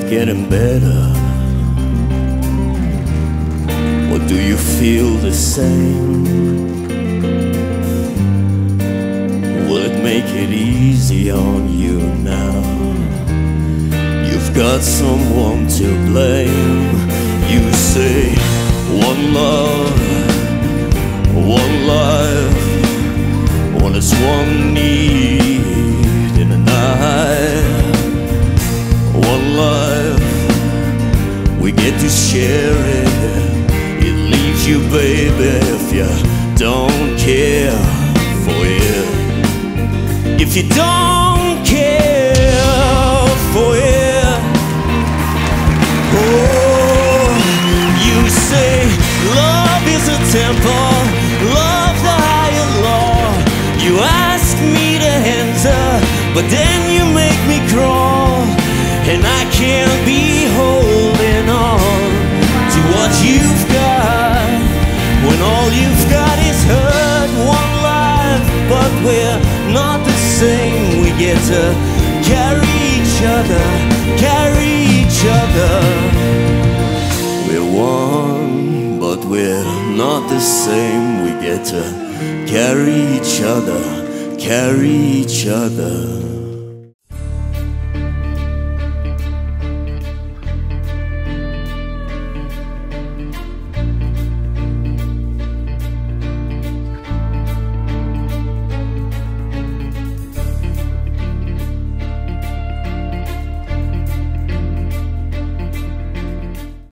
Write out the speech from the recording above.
getting better? Or do you feel the same? Will it make it easy on you now? You've got someone to blame. You say one love, one life, one is one need in a night. One life, we get to share it. It leaves you, baby, if you don't care for it. If you don't care for it. Oh, you say love is a temple, love the higher law. You ask me to enter, but then you make me crawl. And I can't be holding on to what you've got, when all you've got is hurt. One life, but we're not the same. We get to carry each other, carry each other. We're one, but we're not the same. We get to carry each other, carry each other.